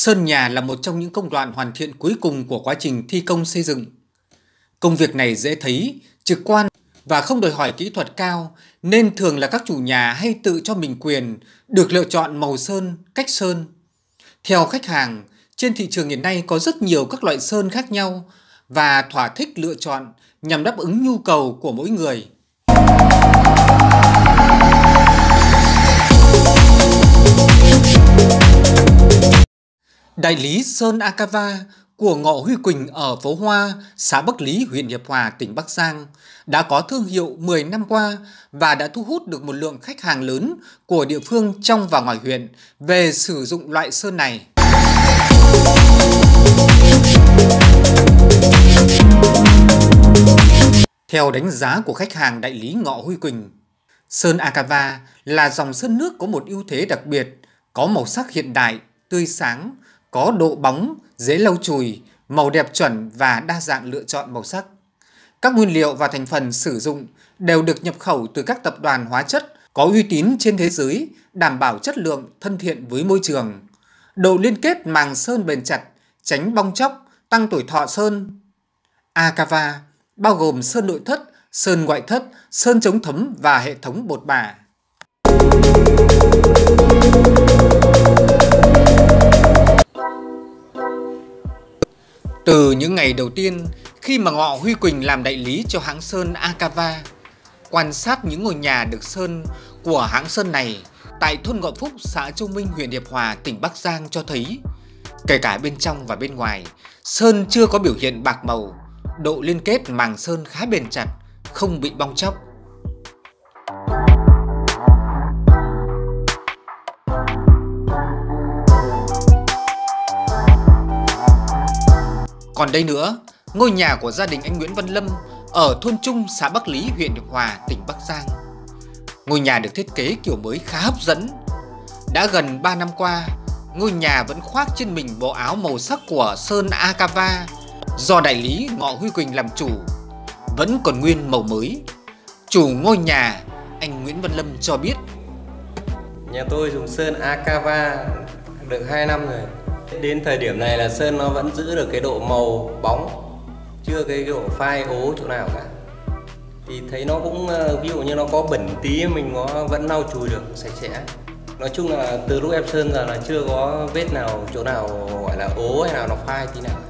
Sơn nhà là một trong những công đoạn hoàn thiện cuối cùng của quá trình thi công xây dựng. Công việc này dễ thấy, trực quan và không đòi hỏi kỹ thuật cao, nên thường là các chủ nhà hay tự cho mình quyền được lựa chọn màu sơn, cách sơn. Theo khách hàng, trên thị trường hiện nay có rất nhiều các loại sơn khác nhau và thỏa thích lựa chọn nhằm đáp ứng nhu cầu của mỗi người. Đại lý Sơn Akava của Ngọ Huy Quỳnh ở phố Hoa, xã Bắc Lý, huyện Hiệp Hòa, tỉnh Bắc Giang đã có thương hiệu 10 năm qua và đã thu hút được một lượng khách hàng lớn của địa phương trong và ngoài huyện về sử dụng loại sơn này. Theo đánh giá của khách hàng đại lý Ngọ Huy Quỳnh, Sơn Akava là dòng sơn nước có một ưu thế đặc biệt, có màu sắc hiện đại, tươi sáng, có độ bóng, dễ lau chùi, màu đẹp chuẩn và đa dạng lựa chọn màu sắc. Các nguyên liệu và thành phần sử dụng đều được nhập khẩu từ các tập đoàn hóa chất có uy tín trên thế giới, đảm bảo chất lượng, thân thiện với môi trường. Độ liên kết màng sơn bền chặt, tránh bong tróc, tăng tuổi thọ sơn. Akava bao gồm sơn nội thất, sơn ngoại thất, sơn chống thấm và hệ thống bột bả. Từ những ngày đầu tiên khi mà Ngọ Huy Quỳnh làm đại lý cho hãng sơn Akava, quan sát những ngôi nhà được sơn của hãng sơn này tại thôn Ngọ Phúc, xã Châu Minh, huyện Hiệp Hòa, tỉnh Bắc Giang cho thấy, kể cả bên trong và bên ngoài, sơn chưa có biểu hiện bạc màu, độ liên kết màng sơn khá bền chặt, không bị bong tróc. Còn đây nữa, ngôi nhà của gia đình anh Nguyễn Văn Lâm ở thôn Trung, xã Bắc Lý, huyện Hiệp Hòa, tỉnh Bắc Giang. Ngôi nhà được thiết kế kiểu mới khá hấp dẫn. Đã gần 3 năm qua, ngôi nhà vẫn khoác trên mình bộ áo màu sắc của Sơn Akava do đại lý Ngọ Huy Quỳnh làm chủ, vẫn còn nguyên màu mới. Chủ ngôi nhà, anh Nguyễn Văn Lâm cho biết: Nhà tôi dùng sơn Akava được 2 năm rồi. Đến thời điểm này là sơn nó vẫn giữ được cái độ màu bóng, chưa cái độ phai ố chỗ nào cả. Thì thấy nó cũng, ví dụ như nó có bẩn tí mình nó vẫn lau chùi được sạch sẽ. Nói chung là từ lúc em sơn giờ là chưa có vết nào, chỗ nào gọi là ố hay nào nó phai tí nào.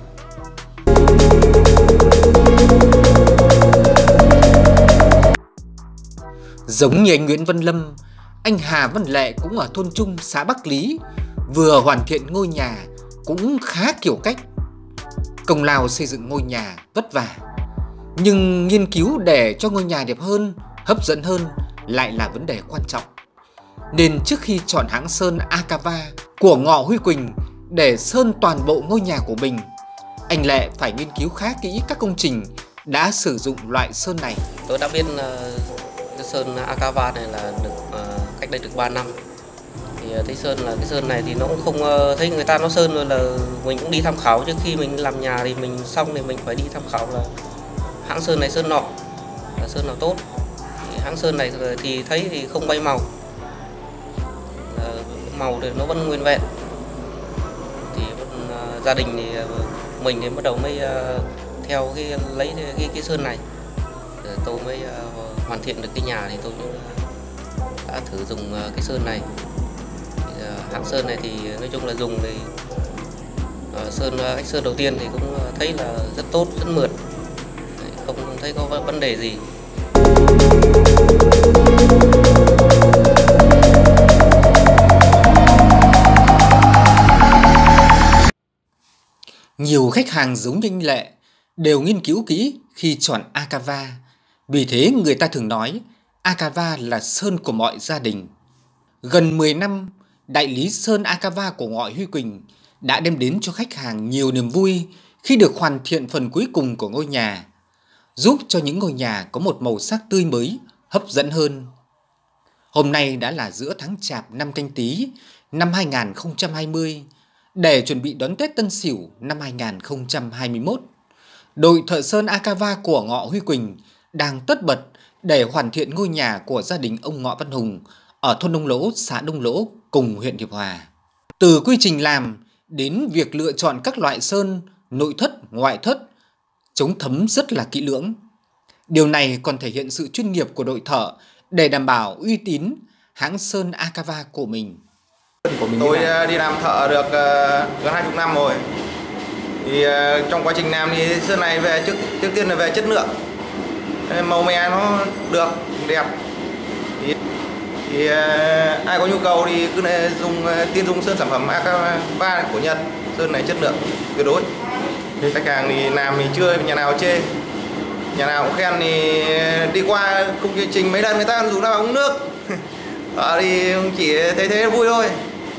Giống như anh Nguyễn Văn Lâm, anh Hà Văn Lệ cũng ở thôn Trung, xã Bắc Lý, vừa hoàn thiện ngôi nhà cũng khá kiểu cách. Công lao xây dựng ngôi nhà vất vả, nhưng nghiên cứu để cho ngôi nhà đẹp hơn, hấp dẫn hơn lại là vấn đề quan trọng. Nên trước khi chọn hãng sơn Akava của Ngọ Huy Quỳnh để sơn toàn bộ ngôi nhà của mình, anh Lệ phải nghiên cứu khá kỹ các công trình đã sử dụng loại sơn này. Tôi đã biết cái sơn Akava này là được cách đây được 3 năm. Thì thấy sơn là cái sơn này thì nó cũng không thấy người ta nó sơn rồi là mình cũng đi tham khảo, trước khi mình làm nhà thì mình xong thì mình phải đi tham khảo là hãng sơn này sơn nọ là sơn nào tốt. Thì hãng sơn này thì thấy thì không bay màu, màu thì nó vẫn nguyên vẹn. Thì gia đình thì mình thì bắt đầu mới theo lấy cái sơn này, rồi tôi mới hoàn thiện được cái nhà thì tôi đã thử dùng cái sơn này. Hãng sơn này thì nói chung là dùng thì cách sơn đầu tiên thì cũng thấy là rất tốt, rất mượt, không thấy có vấn đề gì. Nhiều khách hàng giống như anh Lệ đều nghiên cứu kỹ khi chọn Akava. Vì thế người ta thường nói Akava là sơn của mọi gia đình. Gần 10 năm, đại lý sơn Akava của Ngọ Huy Quỳnh đã đem đến cho khách hàng nhiều niềm vui khi được hoàn thiện phần cuối cùng của ngôi nhà, giúp cho những ngôi nhà có một màu sắc tươi mới, hấp dẫn hơn. Hôm nay đã là giữa tháng Chạp năm Canh Tý năm 2020, để chuẩn bị đón Tết Tân Sửu năm 2021. Đội thợ sơn Akava của Ngọ Huy Quỳnh đang tất bật để hoàn thiện ngôi nhà của gia đình ông Ngọ Văn Hùng ở thôn Đông Lỗ, xã Đông Lỗ cùng huyện Hiệp Hòa. Từ quy trình làm đến việc lựa chọn các loại sơn nội thất, ngoại thất, chống thấm rất là kỹ lưỡng. Điều này còn thể hiện sự chuyên nghiệp của đội thợ để đảm bảo uy tín hãng sơn Akava của mình. Tôi đi làm thợ được gần 20 năm rồi. Thì trong quá trình làm thì sơn này về trước tiên là về chất lượng, màu mè nó được đẹp. Thì ai có nhu cầu thì cứ dùng sơn sản phẩm Akava của Nhật, sơn này chất lượng tuyệt đối. Khách hàng thì làm thì chưa nhà nào chê, nhà nào cũng khen, thì đi qua công trình mấy lần người ta dùng vào uống nước. Thì chỉ thấy thế vui thôi.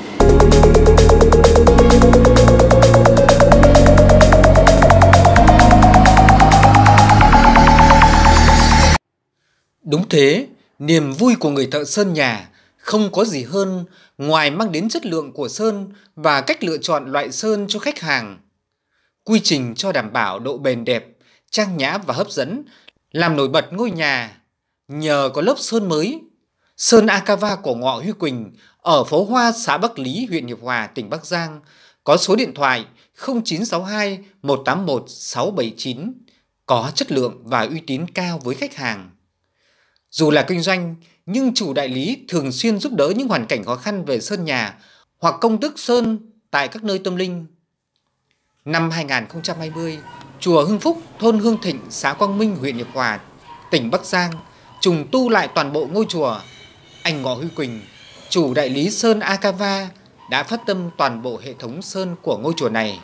Đúng thế, niềm vui của người thợ sơn nhà không có gì hơn ngoài mang đến chất lượng của sơn và cách lựa chọn loại sơn cho khách hàng. Quy trình cho đảm bảo độ bền đẹp, trang nhã và hấp dẫn làm nổi bật ngôi nhà nhờ có lớp sơn mới. Sơn Akava của Ngọ Huy Quỳnh ở phố Hoa, xã Bắc Lý, huyện Hiệp Hòa, tỉnh Bắc Giang có số điện thoại 0962 181 679, có chất lượng và uy tín cao với khách hàng. Dù là kinh doanh, nhưng chủ đại lý thường xuyên giúp đỡ những hoàn cảnh khó khăn về sơn nhà hoặc công thức sơn tại các nơi tâm linh. Năm 2020, chùa Hưng Phúc, thôn Hương Thịnh, xã Quang Minh, huyện Hiệp Hòa, tỉnh Bắc Giang trùng tu lại toàn bộ ngôi chùa. Anh Ngọ Huy Quỳnh, chủ đại lý sơn Akava, đã phát tâm toàn bộ hệ thống sơn của ngôi chùa này.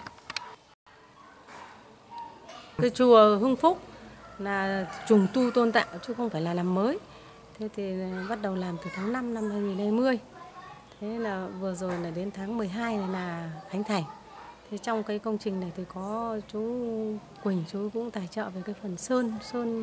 Cái chùa Hưng Phúc là trùng tu tôn tạo chứ không phải là làm mới. Thế thì bắt đầu làm từ tháng 5 năm 2020. Thế là vừa rồi là đến tháng 12 này là khánh thành. Thế trong cái công trình này thì có chú Quỳnh, chú cũng tài trợ về cái phần sơn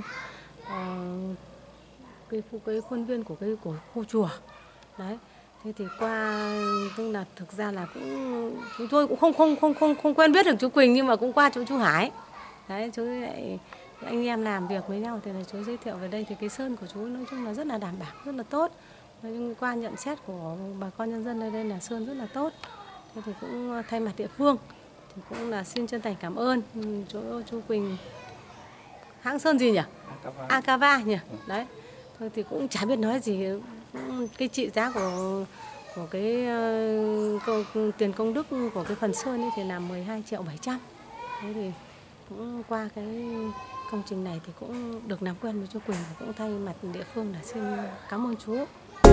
cái khuôn viên của khu chùa. Đấy. Thế thì qua, tức là thực ra là chúng tôi cũng không quen biết được chú Quỳnh, nhưng mà cũng qua chỗ chú Hải. Đấy, chú lại anh em làm việc với nhau thì là chú giới thiệu về đây, thì cái sơn của chú nói chung là rất là đảm bảo, rất là tốt. Nhưng qua nhận xét của bà con nhân dân ở đây là sơn rất là tốt. Thế thì cũng thay mặt địa phương thì cũng là xin chân thành cảm ơn chú Quỳnh. Hãng sơn gì nhỉ? Akava nhỉ? Đấy. Thôi thì cũng chả biết nói gì. Cái trị giá của cái tiền công đức của cái phần sơn ấy thì là 12.700.000. Thế thì cũng qua cái công trình này thì cũng được làm quen với chú Quỳnh, và cũng thay mặt địa phương là xin cảm ơn chú.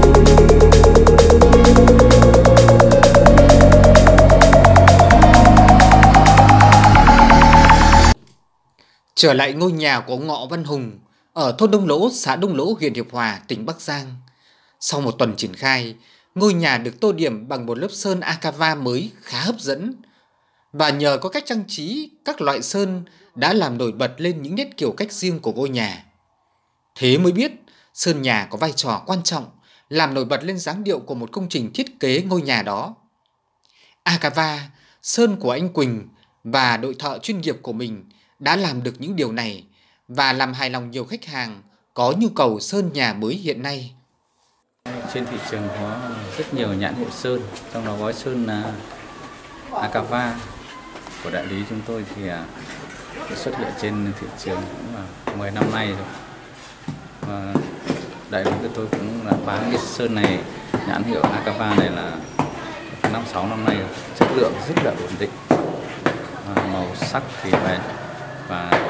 Trở lại ngôi nhà của ông Ngọ Văn Hùng ở thôn Đông Lỗ, xã Đông Lỗ, huyện Hiệp Hòa, tỉnh Bắc Giang. Sau một tuần triển khai, ngôi nhà được tô điểm bằng một lớp sơn Akava mới khá hấp dẫn. Và nhờ có cách trang trí các loại sơn đã làm nổi bật lên những nét kiểu cách riêng của ngôi nhà. Thế mới biết sơn nhà có vai trò quan trọng làm nổi bật lên dáng điệu của một công trình thiết kế ngôi nhà đó. Akava, sơn của anh Quỳnh và đội thợ chuyên nghiệp của mình đã làm được những điều này và làm hài lòng nhiều khách hàng có nhu cầu sơn nhà mới hiện nay. Trên thị trường có rất nhiều nhãn hiệu sơn, trong đó gói sơn Akava của đại lý chúng tôi thì xuất hiện trên thị trường cũng là 10 năm nay rồi. Và đại lý của tôi cũng là bán cái sơn này, nhãn hiệu Akava này là 5-6 năm nay rồi. Chất lượng rất là ổn định, màu sắc thì bền, và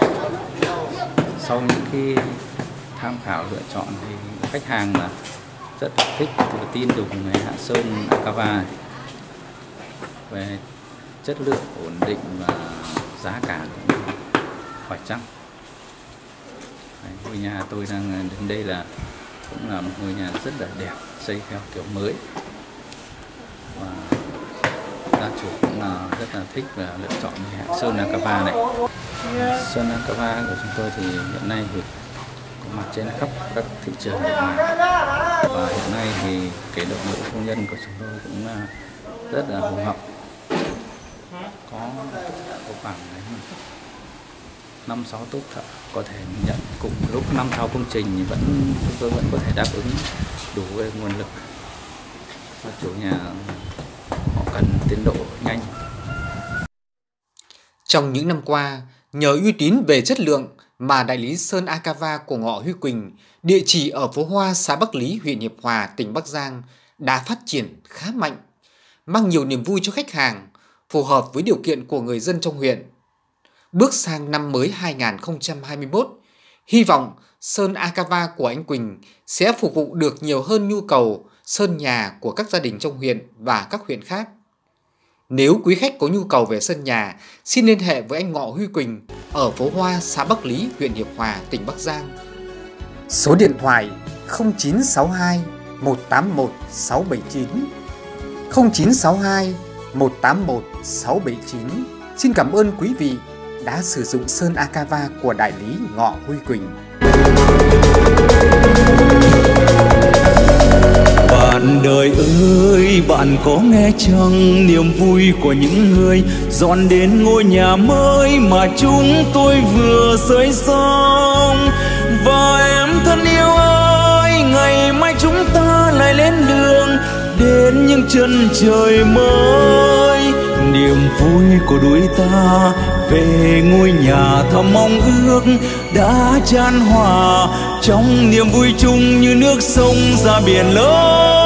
sau những cái tham khảo lựa chọn thì khách hàng là rất là thích tự tin dùng cái hãng sơn Akava này. Về chất lượng ổn định và giá cả cũng phải chăng. Ngôi nhà tôi đang đến đây là cũng là một ngôi nhà rất là đẹp, xây theo kiểu mới, và gia chủ cũng là rất là thích và lựa chọn hãng sơn Akava này. Sơn Akava của chúng tôi thì hiện nay thì có mặt trên khắp các thị trường nước ngoài, và hiện nay thì cái đội ngũ công nhân của chúng tôi cũng rất là hùng hậu, có khoảng 5-6 tốp thợ có thể nhận cùng lúc 5-6 công trình, thì chúng tôi vẫn có thể đáp ứng đủ về nguồn lực. Và chủ nhà họ cần tiến độ nhanh. Trong những năm qua, nhờ uy tín về chất lượng mà đại lý sơn Akava của Ngọ Huy Quỳnh, địa chỉ ở phố Hoa, xã Bắc Lý, huyện Hiệp Hòa, tỉnh Bắc Giang đã phát triển khá mạnh, mang nhiều niềm vui cho khách hàng, phù hợp với điều kiện của người dân trong huyện. Bước sang năm mới 2021, hy vọng sơn Akava của anh Quỳnh sẽ phục vụ được nhiều hơn nhu cầu sơn nhà của các gia đình trong huyện và các huyện khác. Nếu quý khách có nhu cầu về sơn nhà, xin liên hệ với anh Ngọ Huy Quỳnh ở phố Hoa, xã Bắc Lý, huyện Hiệp Hòa, tỉnh Bắc Giang. Số điện thoại 0962 181 679 0962 181 679. Xin cảm ơn quý vị đã sử dụng sơn Akava của đại lý Ngọ Huy Quỳnh. Bạn đời ơi, bạn có nghe chăng niềm vui của những người dọn đến ngôi nhà mới mà chúng tôi vừa xây xong. Và em thân yêu ơi, ngày mai chúng ta lại lên đường đến những chân trời mới. Niềm vui của đôi ta về ngôi nhà thầm mong ước đã chan hòa trong niềm vui chung như nước sông ra biển lớn.